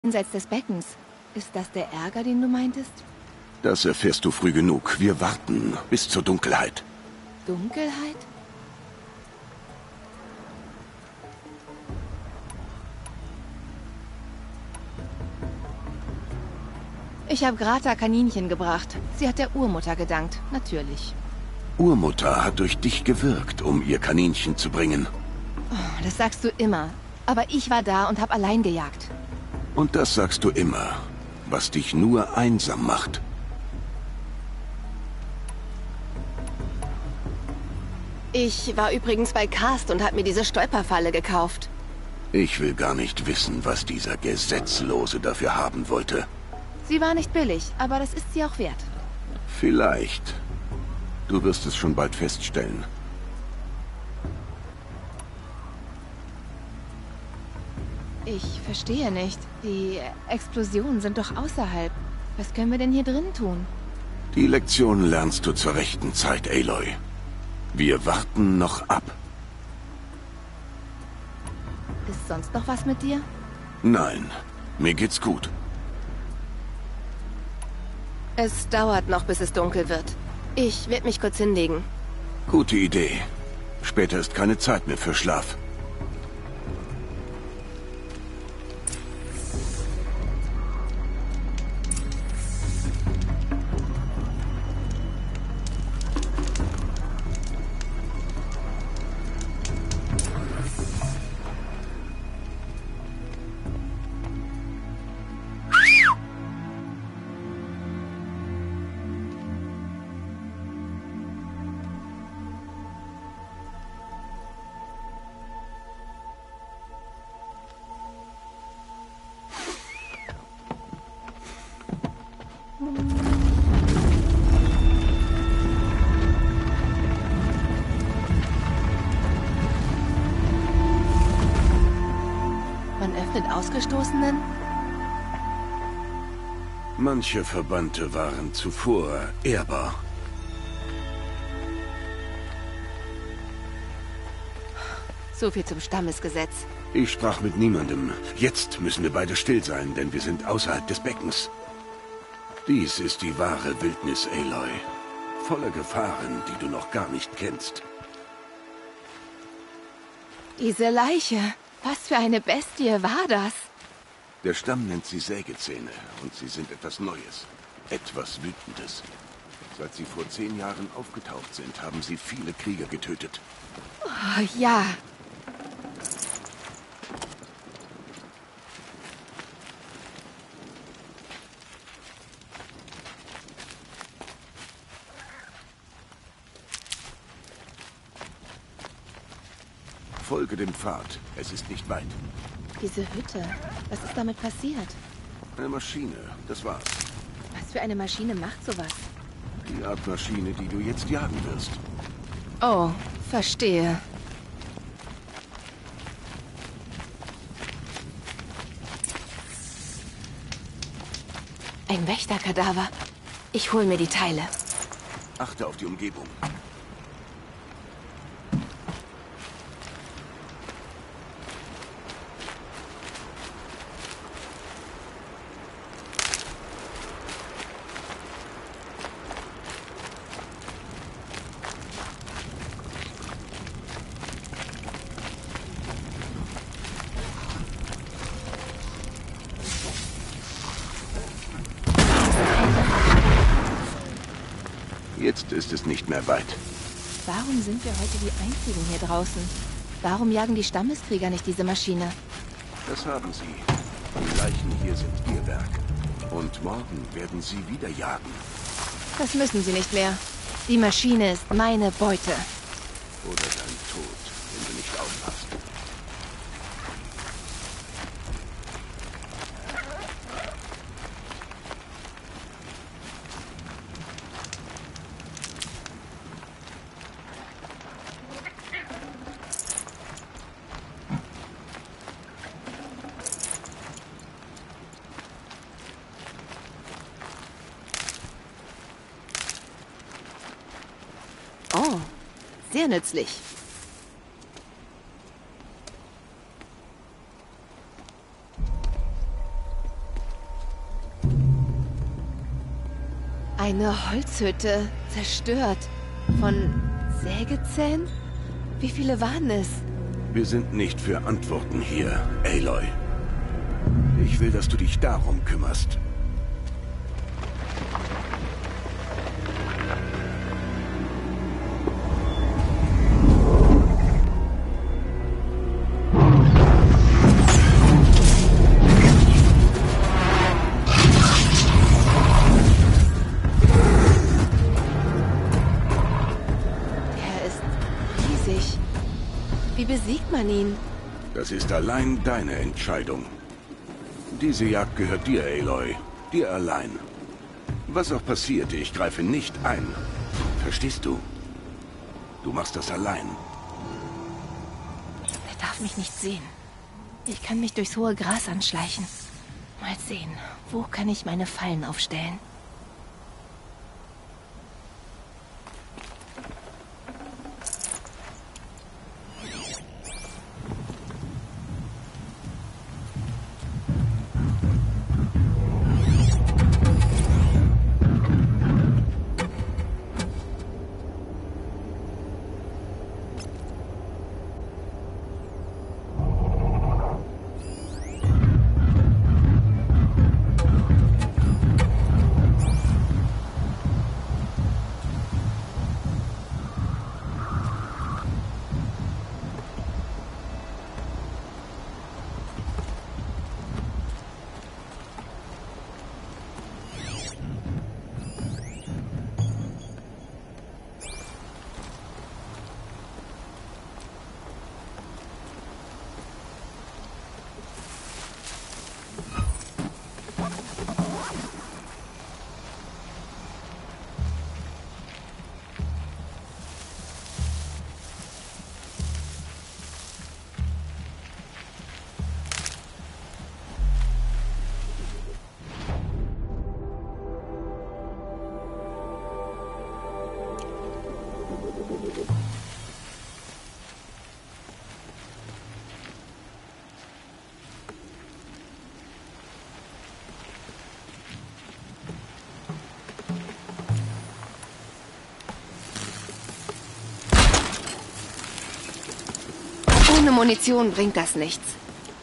Jenseits des Beckens. Ist das der Ärger, den du meintest? Das erfährst du früh genug. Wir warten bis zur Dunkelheit. Dunkelheit? Ich habe Grata Kaninchen gebracht. Sie hat der Urmutter gedankt, natürlich. Urmutter hat durch dich gewirkt, um ihr Kaninchen zu bringen. Oh, das sagst du immer. Aber ich war da und habe allein gejagt. Und das sagst du immer, was dich nur einsam macht. Ich war übrigens bei Cast und habe mir diese Stolperfalle gekauft. Ich will gar nicht wissen, was dieser Gesetzlose dafür haben wollte. Sie war nicht billig, aber das ist sie auch wert. Vielleicht. Du wirst es schon bald feststellen. Ich verstehe nicht. Die Explosionen sind doch außerhalb. Was können wir denn hier drin tun? Die Lektion lernst du zur rechten Zeit, Aloy. Wir warten noch ab. Ist sonst noch was mit dir? Nein, mir geht's gut. Es dauert noch, bis es dunkel wird. Ich werde mich kurz hinlegen. Gute Idee. Später ist keine Zeit mehr für Schlaf. Man öffnet Ausgestoßenen? Manche Verbannte waren zuvor ehrbar. So viel zum Stammesgesetz. Ich sprach mit niemandem. Jetzt müssen wir beide still sein, denn wir sind außerhalb des Beckens. Dies ist die wahre Wildnis, Aloy. Voller Gefahren, die du noch gar nicht kennst. Diese Leiche. Was für eine Bestie war das? Der Stamm nennt sie Sägezähne und sie sind etwas Neues. Etwas Wütendes. Seit sie vor 10 Jahren aufgetaucht sind, haben sie viele Krieger getötet. Oh, ja. Folge dem Pfad. Es ist nicht weit. Diese Hütte. Was ist damit passiert? Eine Maschine, das war's. Was für eine Maschine macht sowas? Die Art Maschine, die du jetzt jagen wirst. Oh, verstehe. Ein Wächterkadaver. Ich hol mir die Teile. Achte auf die Umgebung. Jetzt ist es nicht mehr weit. Warum sind wir heute die Einzigen hier draußen? Warum jagen die Stammeskrieger nicht diese Maschine? Das haben sie. Die Leichen hier sind ihr Werk. Und morgen werden sie wieder jagen. Das müssen sie nicht mehr. Die Maschine ist meine Beute. Oder dein Tod, wenn du nicht aufpasst. Oh, sehr nützlich. Eine Holzhütte, zerstört. Von Sägezähnen? Wie viele waren es? Wir sind nicht für Antworten hier, Aloy. Ich will, dass du dich darum kümmerst. Wie besiegt man ihn? Das ist allein deine Entscheidung. Diese Jagd gehört dir, Aloy. Dir allein. Was auch passiert, ich greife nicht ein. Verstehst du? Du machst das allein. Er darf mich nicht sehen. Ich kann mich durchs hohe Gras anschleichen. Mal sehen, wo kann ich meine Fallen aufstellen? Ohne Munition bringt das nichts.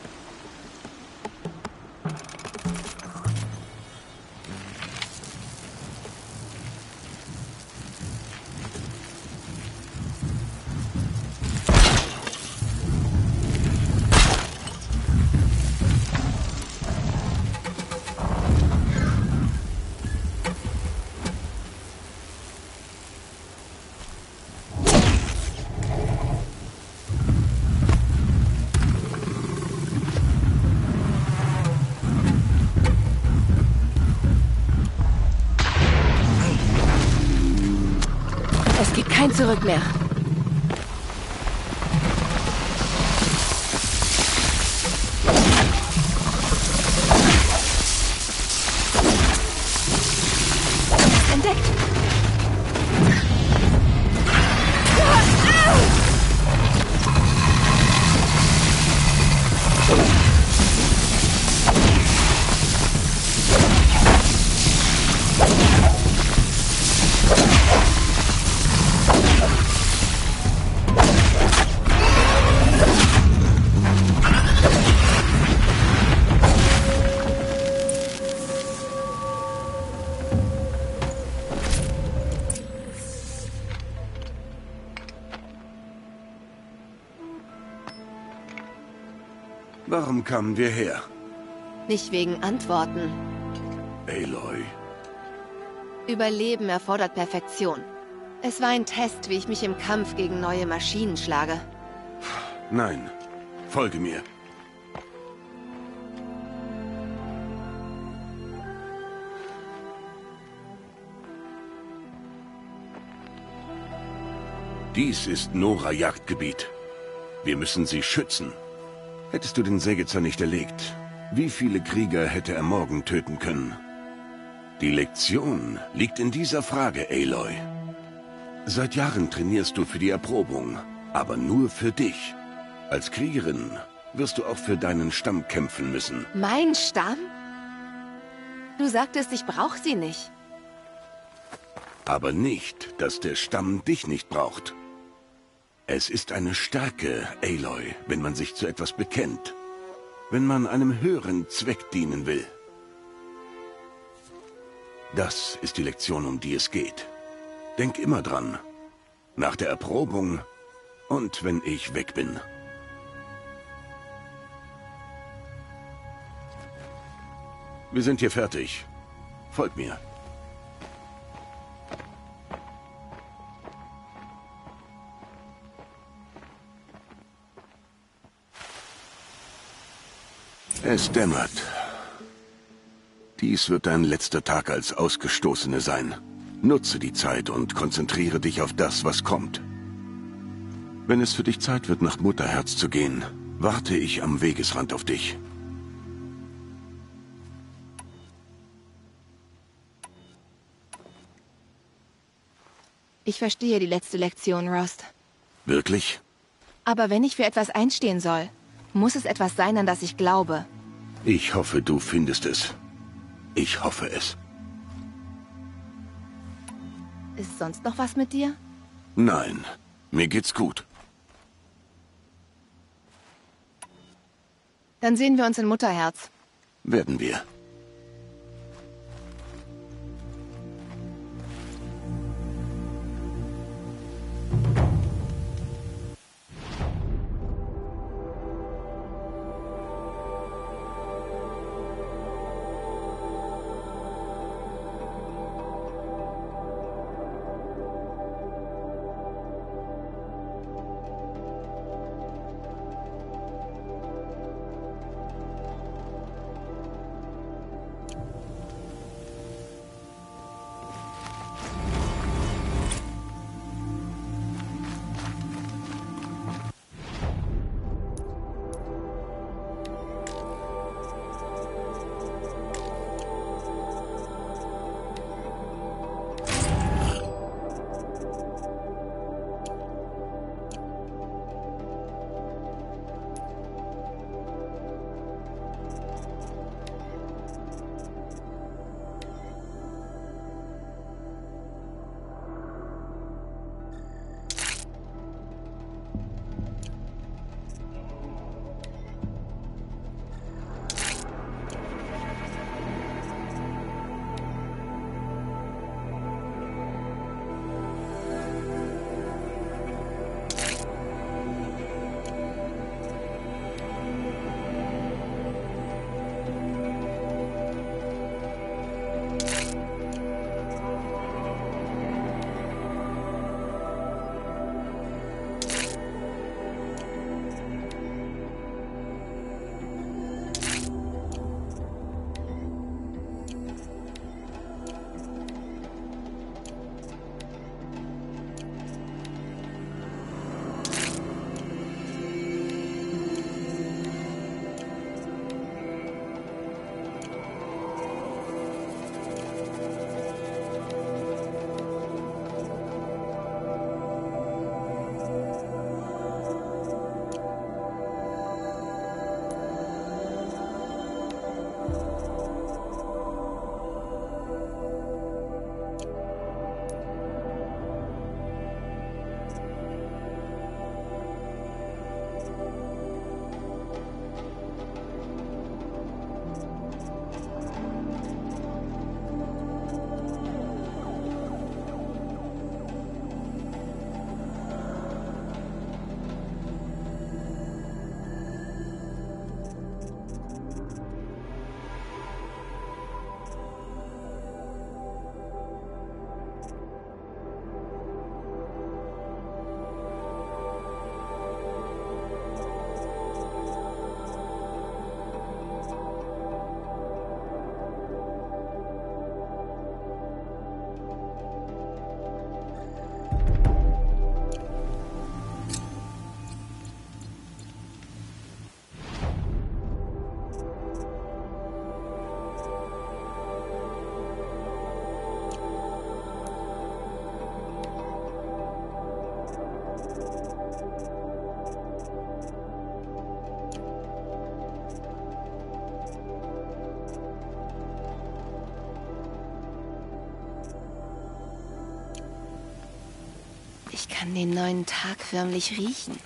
Es gibt kein Zurück mehr. Entdeckt! Warum kamen wir her? Nicht wegen Antworten. Aloy. Überleben erfordert Perfektion. Es war ein Test, wie ich mich im Kampf gegen neue Maschinen schlage. Nein. Folge mir. Dies ist Nora-Jagdgebiet. Wir müssen sie schützen. Hättest du den Sägezer nicht erlegt, wie viele Krieger hätte er morgen töten können? Die Lektion liegt in dieser Frage, Aloy. Seit Jahren trainierst du für die Erprobung, aber nur für dich. Als Kriegerin wirst du auch für deinen Stamm kämpfen müssen. Mein Stamm? Du sagtest, ich brauche sie nicht. Aber nicht, dass der Stamm dich nicht braucht. Es ist eine Stärke, Aloy, wenn man sich zu etwas bekennt. Wenn man einem höheren Zweck dienen will. Das ist die Lektion, um die es geht. Denk immer dran. Nach der Erprobung und wenn ich weg bin. Wir sind hier fertig. Folgt mir. Es dämmert. Dies wird dein letzter Tag als Ausgestoßene sein. Nutze die Zeit und konzentriere dich auf das, was kommt. Wenn es für dich Zeit wird, nach Mutterherz zu gehen, warte ich am Wegesrand auf dich. Ich verstehe die letzte Lektion, Rost. Wirklich? Aber wenn ich für etwas einstehen soll, muss es etwas sein, an das ich glaube. Ich hoffe, du findest es. Ich hoffe es. Ist sonst noch was mit dir? Nein, mir geht's gut. Dann sehen wir uns in Mutterherz. Werden wir. Ich kann den neuen Tag förmlich riechen.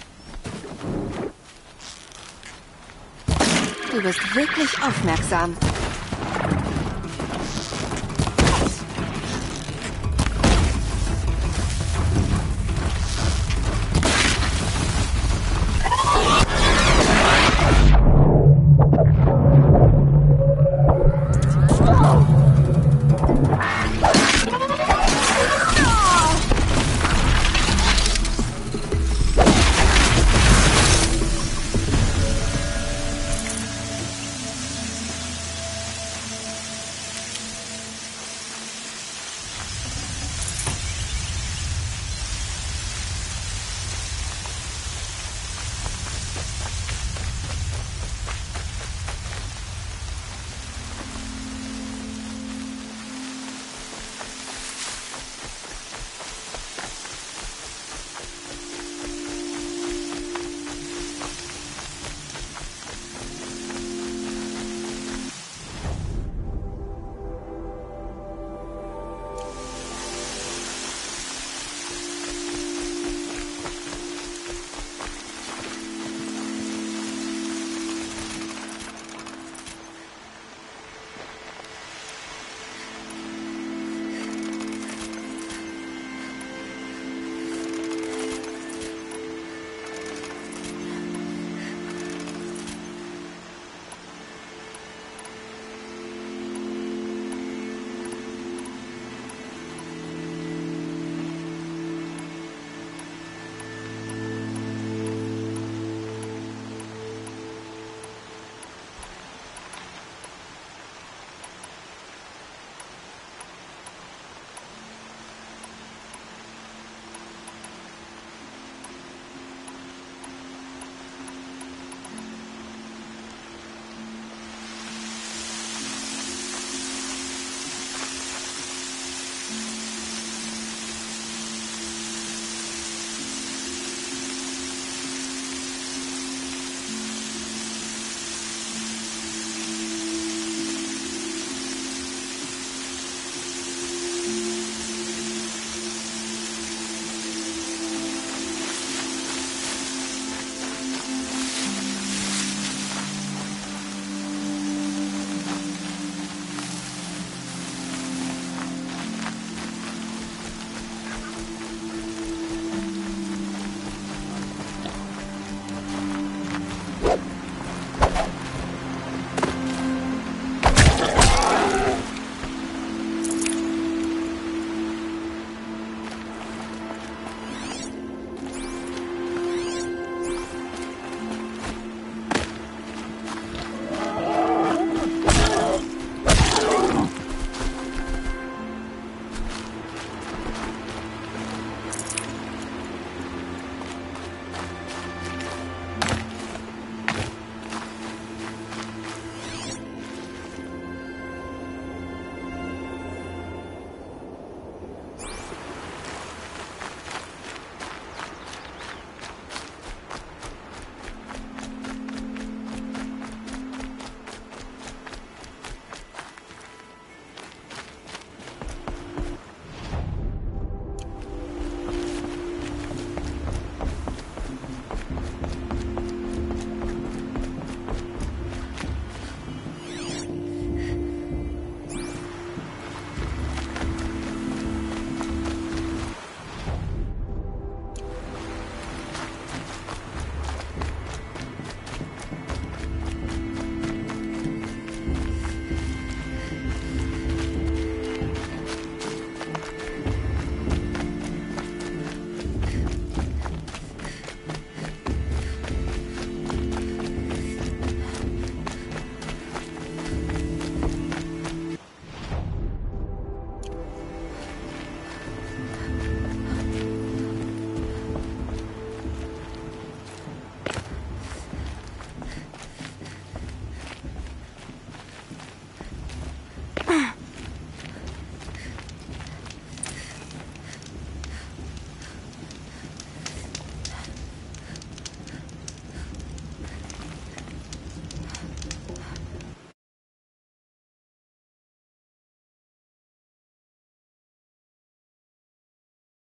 Du bist wirklich aufmerksam.